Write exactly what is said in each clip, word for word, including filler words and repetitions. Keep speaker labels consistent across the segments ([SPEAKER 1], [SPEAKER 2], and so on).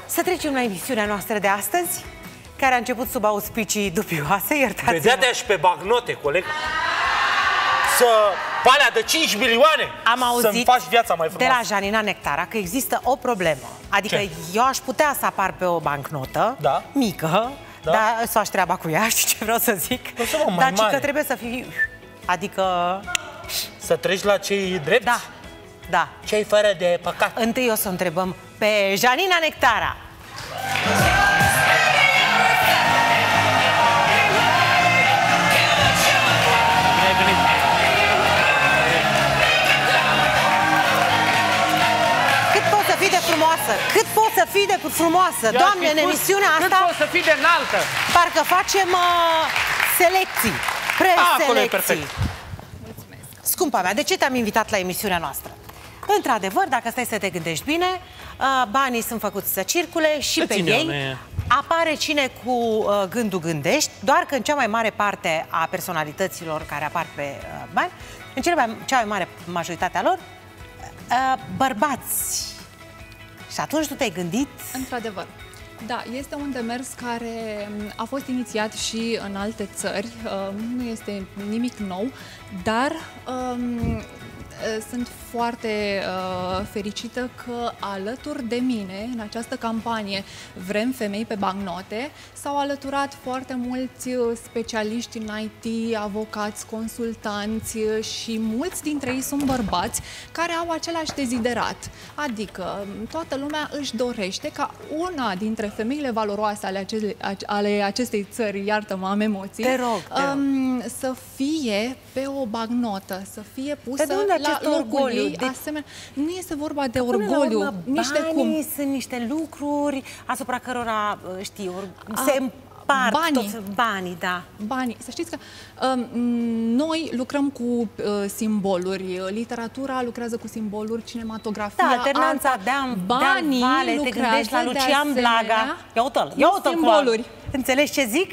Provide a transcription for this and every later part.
[SPEAKER 1] Să trecem la emisiunea noastră de astăzi, care a început sub auspicii dubioase, iertați-mă.
[SPEAKER 2] Vedea și pe bagnote, coleg. Să palea de cinci milioane.
[SPEAKER 1] Am auzit
[SPEAKER 2] să-mi faci viața mai frumoasă.
[SPEAKER 1] de la Janina Nectara că există o problemă. Adică
[SPEAKER 2] Ce?
[SPEAKER 1] eu aș putea să apar pe o bancnotă,
[SPEAKER 2] da,
[SPEAKER 1] mică, da, dar să faci treaba cu ea, știi ce vreau să zic?
[SPEAKER 2] Mai
[SPEAKER 1] dar
[SPEAKER 2] mare.
[SPEAKER 1] că trebuie să fii... Adică...
[SPEAKER 2] Să treci la cei drepți?
[SPEAKER 1] Da, da.
[SPEAKER 2] Cei fără de păcat.
[SPEAKER 1] Întâi o să întrebăm pe Janina Nectara. Cât poți să fii de frumoasă? Cât poți să fii de frumoasă?
[SPEAKER 3] Eu
[SPEAKER 1] Doamne, în
[SPEAKER 3] spus,
[SPEAKER 1] emisiunea
[SPEAKER 3] cât
[SPEAKER 1] asta
[SPEAKER 3] poți să fii de înaltă?
[SPEAKER 1] parcă facem uh, selecții, preselecții. Scumpa mea, de ce te-am invitat la emisiunea noastră? Într-adevăr, dacă stai să te gândești bine, uh, banii sunt făcuți să circule și pe ei apare cine cu uh, gândul gândești, doar că în cea mai mare parte a personalităților care apar pe uh, bani, în cea mai, cea mai mare majoritate a lor, uh, bărbați. Și atunci tu te-ai gândit...
[SPEAKER 4] Într-adevăr. Da, este un demers care a fost inițiat și în alte țări, nu este nimic nou, dar um, sunt foarte uh, fericită că alături de mine, în această campanie Vrem femei pe bancnote, s-au alăturat foarte mulți specialiști în I T, avocați, consultanți și mulți dintre ei sunt bărbați care au același deziderat. Adică toată lumea își dorește ca una dintre femeile valoroase ale, acele, ale acestei țări, iartă-mă, am emoții,
[SPEAKER 1] te rog, te rog.
[SPEAKER 4] Um, să fie pe o bancnotă, să fie pusă la locul ei, asemenea. Nu este vorba de orgoliu,
[SPEAKER 1] urmă,
[SPEAKER 4] nici de cum.
[SPEAKER 1] Banii sunt niște lucruri asupra cărora, știi, se împart
[SPEAKER 4] banii.
[SPEAKER 1] Toți banii, da.
[SPEAKER 4] Banii. Să știți că um, noi lucrăm cu uh, simboluri, literatura lucrează cu simboluri, cinematografia,
[SPEAKER 1] da, alternanța Deam,
[SPEAKER 4] banii
[SPEAKER 1] Deam Vale, te gândești la Lucian Blaga. Ia uite-l, ia uite-l
[SPEAKER 4] simboluri.
[SPEAKER 1] Înțelegi ce zic?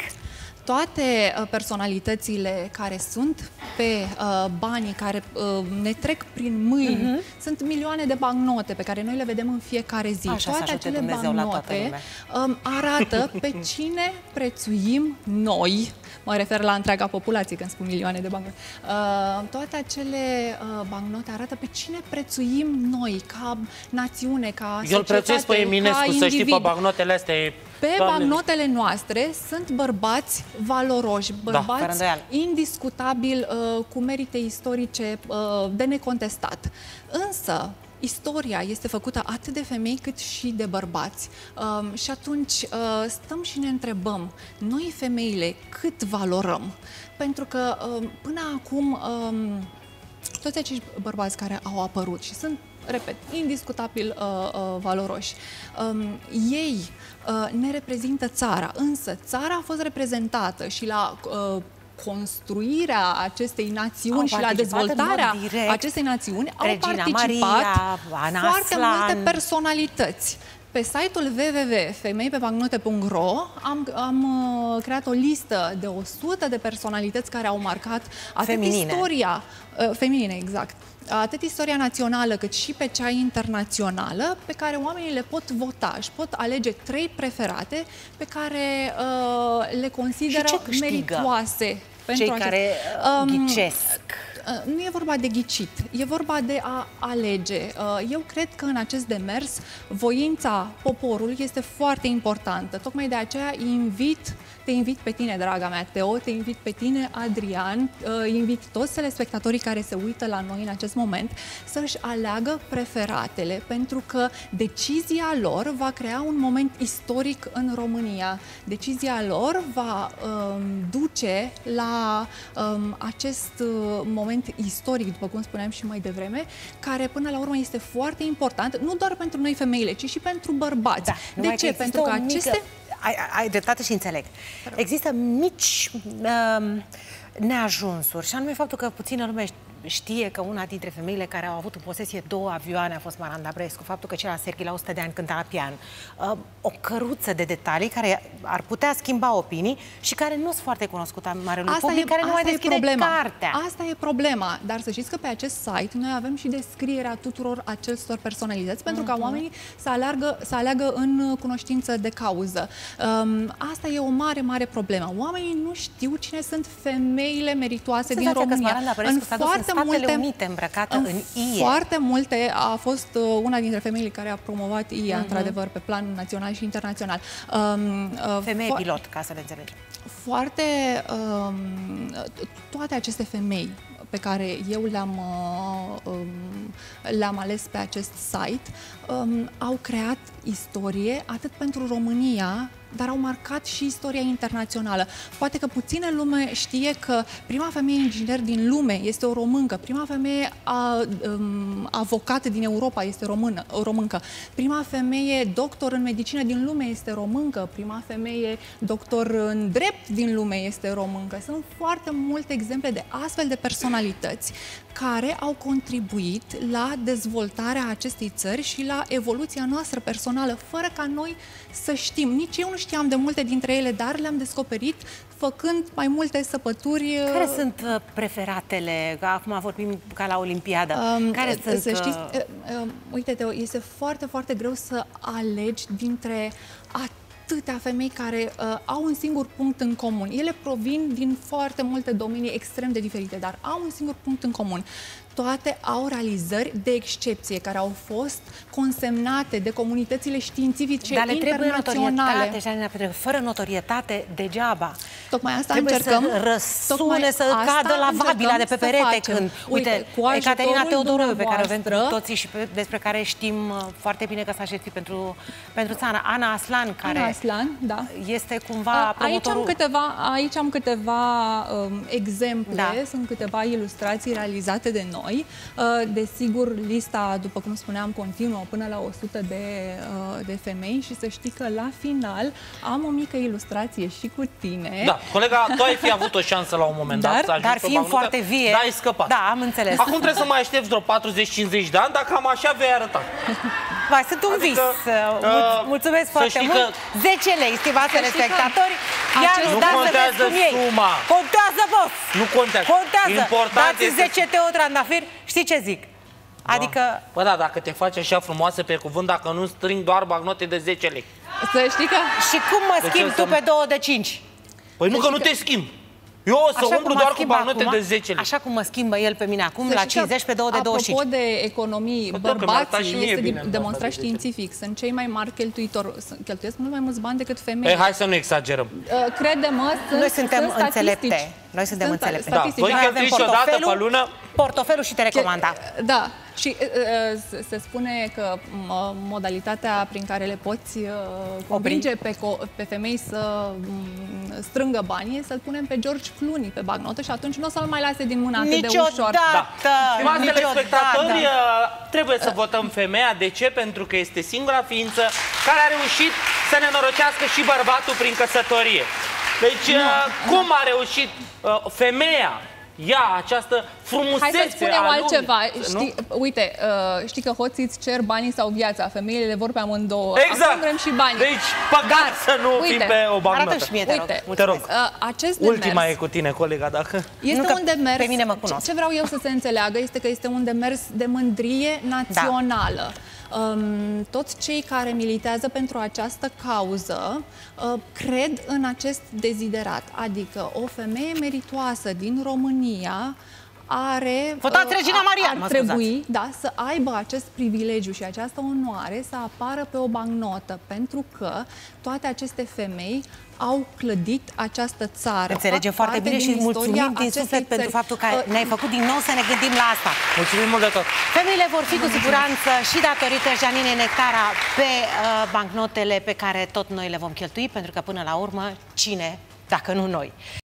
[SPEAKER 4] Toate uh, personalitățile care sunt pe uh, banii care uh, ne trec prin mâini, uh-huh. sunt milioane de bancnote pe care noi le vedem în fiecare zi.
[SPEAKER 1] Așa,
[SPEAKER 4] toate acele bancnote
[SPEAKER 1] um,
[SPEAKER 4] arată pe cine prețuim noi. Mă refer la întreaga populație când spun milioane de bancnote. Uh, toate acele uh, bancnote arată pe cine prețuim noi, ca națiune, ca societate,
[SPEAKER 2] eu îl prețuiesc pe Eminescu, să știi, pe bancnotele astea.
[SPEAKER 4] Pe bancnotele noastre sunt bărbați valoroși, bărbați da, indiscutabil, uh, cu merite istorice uh, de necontestat. Însă, istoria este făcută atât de femei cât și de bărbați. Um, și atunci uh, stăm și ne întrebăm, noi femeile cât valorăm? Pentru că um, până acum um, toți acești bărbați care au apărut și sunt, repet, indiscutabil uh, uh, valoroși, um, ei uh, ne reprezintă țara, însă țara a fost reprezentată și la uh, construirea acestei națiuni și la dezvoltarea acestei națiuni au
[SPEAKER 1] Regina
[SPEAKER 4] participat
[SPEAKER 1] Maria, Ana
[SPEAKER 4] foarte
[SPEAKER 1] Aslan.
[SPEAKER 4] multe personalități. Pe site-ul w w w punct femei pe bancnote punct ro am, am uh, creat o listă de o sută de personalități care au marcat atât
[SPEAKER 1] feminine.
[SPEAKER 4] istoria uh, feminine, exact, atât istoria națională cât și pe cea internațională, pe care oamenii le pot vota, își pot alege trei preferate pe care uh, le consideră meritoase.
[SPEAKER 1] Pentru cei acest... care uh, ghicesc.
[SPEAKER 4] Nu e vorba de ghicit, e vorba de a alege. Eu cred că în acest demers voința poporului este foarte importantă. Tocmai de aceea invit, te invit pe tine, draga mea Teo, te invit pe tine, Adrian, invit toți telespectatorii care se uită la noi în acest moment să-și aleagă preferatele, pentru că decizia lor va crea un moment istoric în România. Decizia lor va um, duce la um, acest uh, moment istoric, după cum spuneam și mai devreme, care până la urmă este foarte important, nu doar pentru noi femeile, ci și pentru bărbați. Da, de ce? Pentru că aceste...
[SPEAKER 1] Mică... Ai, ai dreptate și înțeleg. Există mici uh, neajunsuri și anume faptul că puțină lume știe că una dintre femeile care au avut în posesie două avioane a fost Maranda Brescu, faptul că celălalt Serghii la o sută de ani cânta la pian. Uh, o căruță de detalii care ar putea schimba opinii și care nu sunt foarte cunoscute în marelui public, e, care nu mai deschide
[SPEAKER 4] problema.
[SPEAKER 1] cartea.
[SPEAKER 4] Asta e problema. Dar să știți că pe acest site noi avem și descrierea tuturor acestor personalități, pentru ca oamenii să aleagă, să aleagă în cunoștință de cauză. Um, asta e o mare, mare problemă. Oamenii nu știu cine sunt femeile meritoase din România.
[SPEAKER 1] În foarte în multe Unite îmbrăcată în, în I E.
[SPEAKER 4] Foarte multe a fost uh, una dintre femeile care a promovat I E, uh-huh. într-adevăr, pe plan național și internațional. Um, uh,
[SPEAKER 1] Femeie pilot, ca să le înțelegem.
[SPEAKER 4] Foarte... Um, toate aceste femei pe care eu le-am uh, um, le-am ales pe acest site um, au creat istorie atât pentru România, dar au marcat și istoria internațională. Poate că puțină lume știe că prima femeie inginer din lume este o româncă, prima femeie a, um, avocat din Europa este română, o româncă, prima femeie doctor în medicină din lume este româncă, prima femeie doctor în drept din lume este româncă. Sunt foarte multe exemple de astfel de personalități care au contribuit la dezvoltarea acestei țări și la evoluția noastră personală, fără ca noi să știm. Nici eu nu știam de multe dintre ele, dar le-am descoperit făcând mai multe săpături.
[SPEAKER 1] Care sunt preferatele? Acum vorbim ca la Olimpiadă. Um, Care
[SPEAKER 4] să
[SPEAKER 1] sunt...
[SPEAKER 4] știți, uh, uh, uite, Teo, este foarte, foarte greu să alegi dintre atâtea femei care uh, au un singur punct în comun. Ele provin din foarte multe domenii extrem de diferite, dar au un singur punct în comun. Toate au realizări de excepție, care au fost consemnate de comunitățile științifice
[SPEAKER 1] Dar le
[SPEAKER 4] internaționale.
[SPEAKER 1] Notorietate, fără notorietate degeaba.
[SPEAKER 4] Tocmai asta
[SPEAKER 1] trebuie
[SPEAKER 4] încercăm.
[SPEAKER 1] Să răsune, să cadă la vabila de pe perete când... Uite, Uite Ecaterina Teodoroiu, pe care o avem toții și pe, despre care știm foarte bine că s-a jertfit pentru, pentru țară. Ana Aslan, care
[SPEAKER 4] Ana Aslan, da.
[SPEAKER 1] este cumva promotorul...
[SPEAKER 4] Aici am câteva, aici am câteva um, exemple,
[SPEAKER 1] da.
[SPEAKER 4] Sunt câteva ilustrații realizate de noi. Desigur, lista, după cum spuneam, continuă până la o sută de, de femei și să știi că la final am o mică ilustrație și cu tine.
[SPEAKER 2] Da, colega, tu ai fi avut o șansă la un moment dat.
[SPEAKER 1] Dar, dar fiind foarte vie,
[SPEAKER 2] da, ai scăpat.
[SPEAKER 1] Da, am înțeles.
[SPEAKER 2] Acum trebuie să mai aștepți vreo patruzeci cincizeci de ani, dar cam așa vei arăta.
[SPEAKER 1] Vai, sunt un adică, vis. Uh, Mulțumesc foarte mult. Că... zece lei, stimați telespectatori. Iar
[SPEAKER 2] nu contează suma.
[SPEAKER 1] Contează, boss.
[SPEAKER 2] Nu contează.
[SPEAKER 1] Contează.
[SPEAKER 2] Important
[SPEAKER 1] Dați
[SPEAKER 2] este...
[SPEAKER 1] zece Teo Trandafir. Știi ce zic? Adică...
[SPEAKER 2] Bă, da, dacă te faci așa frumoasă pe cuvânt, dacă nu strâng doar bagnote de zece lei.
[SPEAKER 4] Să știi că...
[SPEAKER 1] Și cum mă
[SPEAKER 2] de
[SPEAKER 1] schimb tu să... pe două de cinci?
[SPEAKER 2] Păi nu, că nu te schimb. Eu o să umblu doar cu bagnote de zece lei.
[SPEAKER 1] Așa cum mă schimbă el pe mine acum, la cincizeci pe două de douăzeci și cinci.
[SPEAKER 4] Apropo de economii, bărbații, este demonstrat științific, sunt cei mai mari cheltuitori, cheltuiesc mult mai mulți bani decât femei.
[SPEAKER 2] Hai să nu exagerăm.
[SPEAKER 4] Crede-mă,
[SPEAKER 1] noi suntem înțelepte. Noi suntem înțelepte.
[SPEAKER 2] Da, voi cheltuiți o dată pe lună
[SPEAKER 1] portofelul și telecomanda.
[SPEAKER 4] Da. Și uh, se spune că uh, modalitatea prin care le poți uh, convinge pe, pe femei să um, strângă banii, să-l punem pe George Clooney pe bagnotă și atunci nu o să-l mai lase din mână atât de ușor.
[SPEAKER 1] Da.
[SPEAKER 2] Stimați telespectatori, trebuie să votăm femeia. De ce? Pentru că este singura ființă care a reușit să ne norocească și bărbatul prin căsătorie. Deci, nu. cum a reușit uh, femeia? Ia această frumusețe.
[SPEAKER 4] Hai să spunem altceva. Știi, uite, uh, știi că hoții îți cer banii sau viața. Femeile le vor pe amândouă.
[SPEAKER 2] Exact.
[SPEAKER 4] Acum vrem și banii.
[SPEAKER 2] Deci, păcat să nu fim pe o bagnotă.
[SPEAKER 1] Arată-și mie, te rog.
[SPEAKER 4] Uite,
[SPEAKER 2] te rog.
[SPEAKER 4] Uh, acest demers,
[SPEAKER 2] ultima e cu tine, colega, dacă...
[SPEAKER 4] Este
[SPEAKER 1] nu,
[SPEAKER 4] un demers...
[SPEAKER 1] Pe mine mă cunosc.
[SPEAKER 4] Ce vreau eu să se înțeleagă este că este un demers de mândrie națională. Da. Um, toți cei care militează pentru această cauză uh, cred în acest deziderat, adică o femeie meritoasă din România are,
[SPEAKER 1] Votați Regina Marian,
[SPEAKER 4] ar trebui da, să aibă acest privilegiu și această onoare să apară pe o bagnotă, pentru că toate aceste femei au clădit această țară.
[SPEAKER 1] Înțelegem foarte bine și mulțumim din suflet pentru faptul că ne-ai făcut din nou să ne gândim la asta.
[SPEAKER 2] Mulțumim mult de tot.
[SPEAKER 1] Femeile vor fi cu siguranță și datorită Janine Nectara pe uh, bancnotele pe care tot noi le vom cheltui, pentru că până la urmă, cine, dacă nu noi?